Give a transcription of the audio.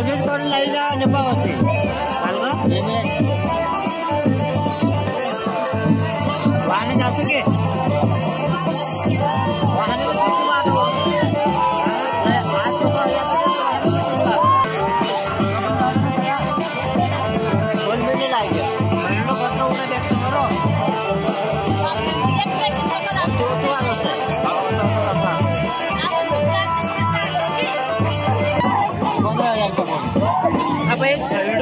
payment कर Laila Nipah होते अलगा पेमेंट वाहन जा सके वाहन को किती बात हो आज तो या बोल मिले लागे मेरे पत्र उन्हें देखते करो तो आलो से अब ये